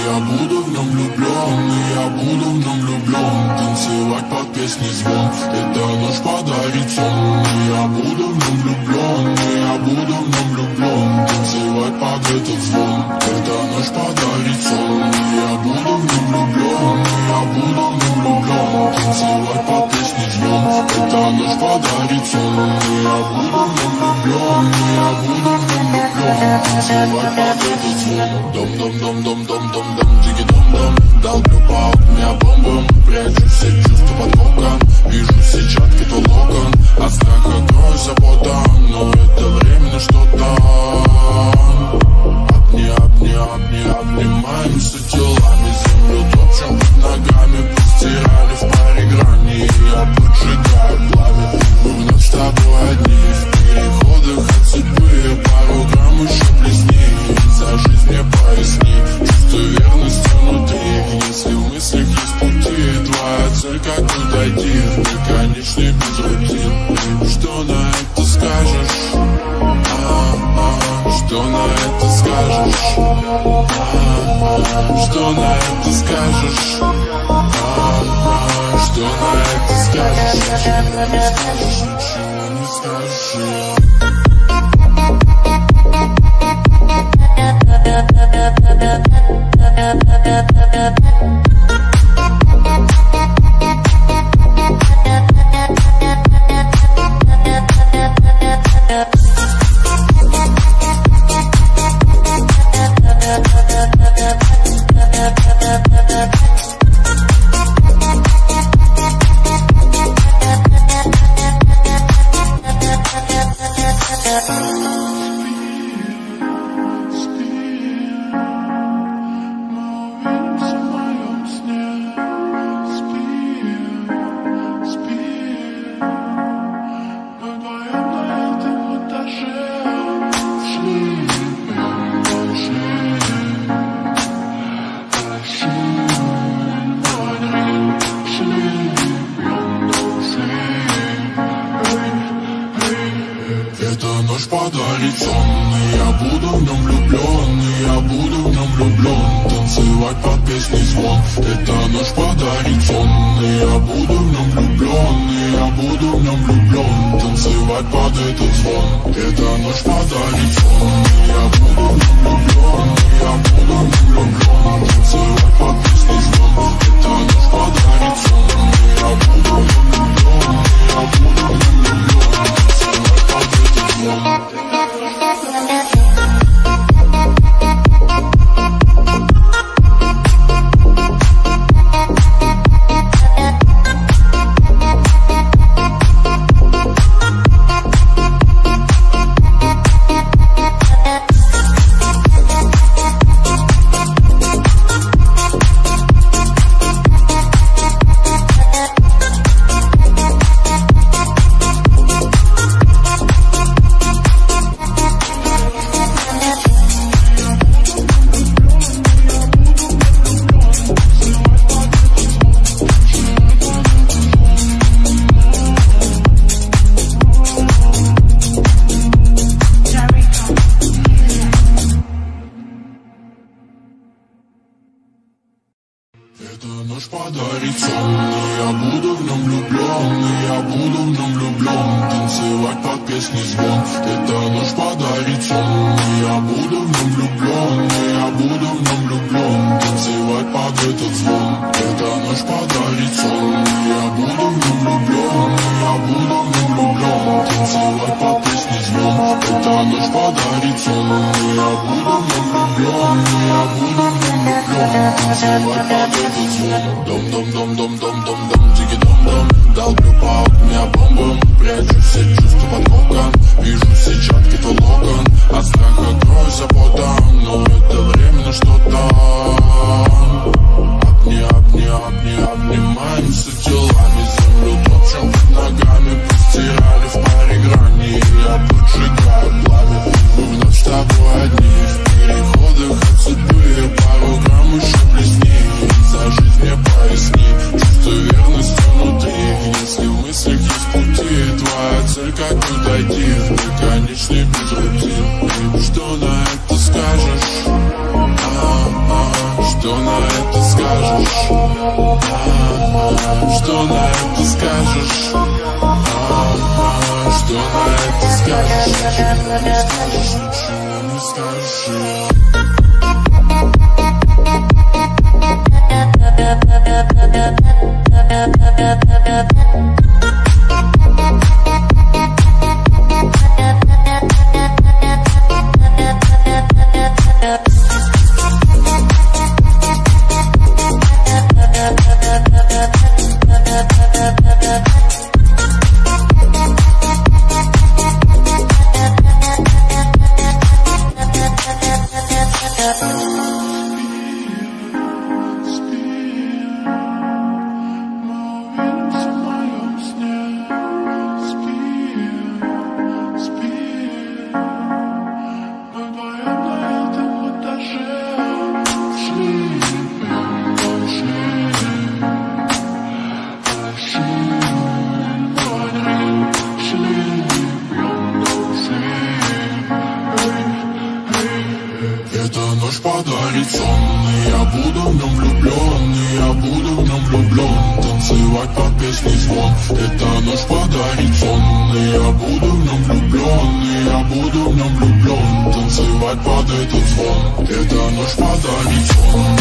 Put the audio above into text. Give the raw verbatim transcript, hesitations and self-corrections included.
я буду в нем влюблен, и я буду в нем влюблен. Танцевать под песни звон, эта ночь подарит сон. И я буду в нем влюблен, и я буду в нем влюблен. Танцевать под этот звон, эта ночь подарит сон. И я буду в нем влюблен, и я буду в нем влюблен. Танцевать под песни звон, эта ночь подарит сон. И я буду в нем влюблен, и я буду в нем влюблен. Танцевать под этот звон. Дом-дом-дом-дом-дом-дом-дом, диги-дом-дом. Долблю по окне бомбом, прячу все чувства под кокон. Вижу сетчатки толокон, от страха кровь заботом. Но это временно что-то. Обни, обни, обни, обнимаемся телами. Землю топчем под ногами, постирали в паре грани. Я поджигаю пламя, мы вновь с тобой одни. В переходах от судьбы пару грамм еще плесни. За жизнь мне поясни, чувство верности внутри. Если в мыслях есть пути, твоя цель как бы дойти в бесконечный без рутин. Что на это скажешь? А-а-а. Что на это скажешь? А-а-а. Что на это скажешь? А-а-а. Что на это скажешь? Ничего не скажешь, ничего не скажешь. Подарит сон, и я буду в нем влюблен, и я буду в нем влюблен. Танцевать под песни звон, эта ночь подарит сон. И я буду в нем влюблен, и я буду в нем влюблен. Танцевать под этот звон, эта ночь подарит сон. И я буду в нем влюблен, и я буду в нем влюблен. Танцевать под песни звон, эта ночь подарит сон. И я буду в нем влюблен, и я буду в нем влюблен. Танцевать под этот звон. Эта ночь подарит сон, и я буду в нем влюблен, и я буду в нем влюблен. Танцевать под песни звон, эта ночь подарит сон. И я буду в нем влюблен, и я буду в нем влюблен. Танцевать под этот звон, эта ночь подарит сон. И я буду в нем влюблен, и я буду в нем влюблен. Танцевать под песни звон, эта ночь подарит сон. И я буду в нем влюблен, и я буду в нем влюблен. Танцевать под этот звон. Дом-дом-дом-дом-дом-дом-дом, диги-дом-дом. Долблю по окне бомбом, прячу все чувства под кокон. Вижу сетчатки толокон, от страха кровь заботом. Но это временно что-то. Обни, обни, обни, обнимаемся телами. Землю топчем под ногами, постирали в паре грани. Я поджигаю пламя, мы вновь с тобой одни. В переходах от судьбы пару грамм еще плесни. За жизнь мне поясни, чувство верности внутри. Если в мыслях есть пути, твоя цель как бы дойти в бесконечный без рутин. Что на это скажешь? А-а-а. Что на это скажешь? А-а-а, что на это скажешь? А-а-а, что на это скажешь? Ничего не скажешь, ничего не скажешь. Эта ночь подарит сон, и я буду в нем влюблен, и я буду в нем влюблен, танцевать под песни звон. Эта ночь подарит сон, и я буду в нем влюблен, и я буду в нем влюблен, танцевать под этот звон. Эта ночь подарит сон.